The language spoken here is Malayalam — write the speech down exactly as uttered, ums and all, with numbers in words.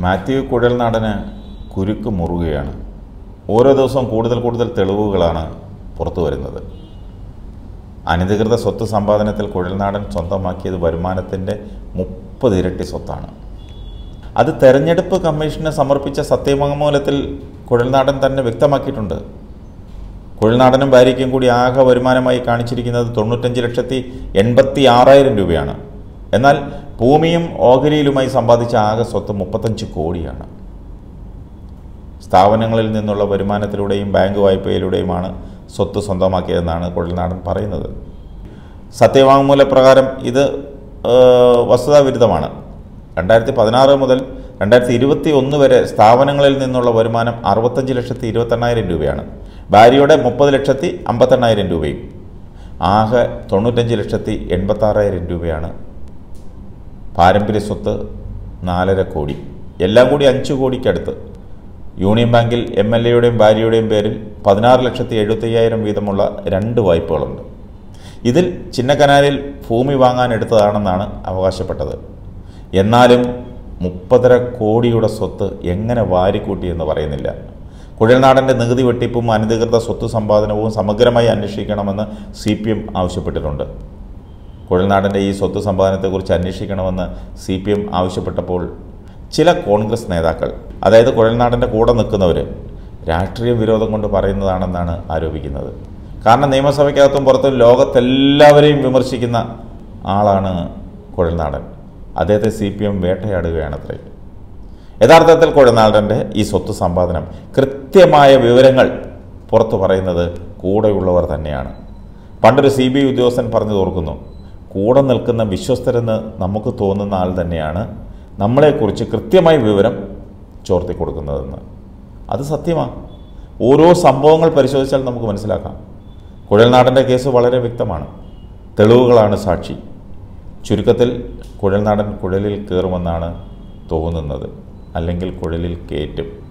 മാത്യു കുഴൽനാടന് കുരുക്ക് മുറുകയാണ്. ഓരോ ദിവസവും കൂടുതൽ കൂടുതൽ തെളിവുകളാണ് പുറത്തു വരുന്നത്. അനധികൃത സ്വത്ത് സമ്പാദനത്തിൽ കുഴൽനാടൻ സ്വന്തമാക്കിയത് വരുമാനത്തിൻ്റെ മുപ്പത് ഇരട്ടി സ്വത്താണ്. അത് തെരഞ്ഞെടുപ്പ് കമ്മീഷന് സമർപ്പിച്ച സത്യവാങ്മൂലത്തിൽ കുഴൽനാടൻ തന്നെ വ്യക്തമാക്കിയിട്ടുണ്ട്. കുഴൽനാടനും ഭാര്യയ്ക്കും കൂടി ആകെ വരുമാനമായി കാണിച്ചിരിക്കുന്നത് തൊണ്ണൂറ്റഞ്ച് ലക്ഷത്തി എൺപത്തി ആറായിരം രൂപയാണ്. എന്നാൽ ഭൂമിയും ഓഹരിയിലുമായി സമ്പാദിച്ച ആകെ സ്വത്ത് മുപ്പത്തഞ്ച് കോടിയാണ്. സ്ഥാപനങ്ങളിൽ നിന്നുള്ള വരുമാനത്തിലൂടെയും ബാങ്ക് വായ്പയിലൂടെയുമാണ് സ്വത്ത് സ്വന്തമാക്കിയതെന്നാണ് കുഴൽനാടൻ പറയുന്നത്. സത്യവാങ്മൂല പ്രകാരം ഇത് വസ്തുതാവിരുദ്ധമാണ്. രണ്ടായിരത്തി പതിനാറ് മുതൽ രണ്ടായിരത്തി ഇരുപത്തി ഒന്ന് വരെ സ്ഥാപനങ്ങളിൽ നിന്നുള്ള വരുമാനം അറുപത്തഞ്ച് ലക്ഷത്തി ഇരുപത്തെണ്ണായിരം രൂപയാണ്. ഭാര്യയുടെ മുപ്പത് ലക്ഷത്തി അമ്പത്തെണ്ണായിരം രൂപയും ആകെ തൊണ്ണൂറ്റഞ്ച് ലക്ഷത്തി എൺപത്താറായിരം രൂപയാണ്. പാരമ്പര്യ സ്വത്ത് നാലര കോടി, എല്ലാം കൂടി അഞ്ച് കോടിക്കടുത്ത്. യൂണിയൻ ബാങ്കിൽ എം എൽ എയുടെയും ഭാര്യയുടെയും പേരിൽ പതിനാറ് ലക്ഷത്തി എഴുപത്തയ്യായിരം വീതമുള്ള രണ്ട് വായ്പകളുണ്ട്. ഇതിൽ ചിന്നക്കനാലിൽ ഭൂമി വാങ്ങാൻ എടുത്തതാണെന്നാണ് അവകാശപ്പെട്ടത്. എന്നാലും മുപ്പതര കോടിയുടെ സ്വത്ത് എങ്ങനെ വാരിക്കൂട്ടിയെന്ന് പറയുന്നില്ല. കുഴൽനാടൻ്റെ നികുതി വെട്ടിപ്പും അനധികൃത സ്വത്ത് സമ്പാദനവും സമഗ്രമായി അന്വേഷിക്കണമെന്ന് സി പി എം ആവശ്യപ്പെട്ടിട്ടുണ്ട്. കുഴൽനാടൻ്റെ ഈ സ്വത്ത് സമ്പാദനത്തെക്കുറിച്ച് അന്വേഷിക്കണമെന്ന് സി പി എം ആവശ്യപ്പെട്ടപ്പോൾ ചില കോൺഗ്രസ് നേതാക്കൾ, അതായത് കുഴൽനാടൻ്റെ കൂടെ നിൽക്കുന്നവർ, രാഷ്ട്രീയ വിരോധം കൊണ്ട് പറയുന്നതാണെന്നാണ് ആരോപിക്കുന്നത്. കാരണം നിയമസഭയ്ക്കകത്തും പുറത്തും ലോകത്തെല്ലാവരെയും വിമർശിക്കുന്ന ആളാണ് കുഴൽനാടൻ. അദ്ദേഹത്തെ സി പി എം വേട്ടയാടുകയാണത്രേ. യഥാർത്ഥത്തിൽ കുഴൽനാടൻ്റെ ഈ സ്വത്ത് സമ്പാദനം കൃത്യമായ വിവരങ്ങൾ പുറത്തു പറയുന്നത് കൂടെയുള്ളവർ തന്നെയാണ്. പണ്ടൊരു സി ബി ഐ ഉദ്യോഗസ്ഥൻ പറഞ്ഞു തോർക്കുന്നു, കൂടെ നിൽക്കുന്ന വിശ്വസ്തരെന്ന് നമുക്ക് തോന്നുന്ന ആൾ തന്നെയാണ് നമ്മളെക്കുറിച്ച് കൃത്യമായ വിവരം ചോർത്തി കൊടുക്കുന്നതെന്ന്. അത് സത്യമാണ്. ഓരോ സംഭവങ്ങൾ പരിശോധിച്ചാൽ നമുക്ക് മനസ്സിലാക്കാം. കുഴൽനാടൻ്റെ കേസ് വളരെ വ്യക്തമാണ്. തെളിവുകളാണ് സാക്ഷി. ചുരുക്കത്തിൽ കുഴൽനാടൻ കുഴലിൽ കയറുമെന്നാണ് തോന്നുന്നത്, അല്ലെങ്കിൽ കുഴലിൽ കയറ്റും.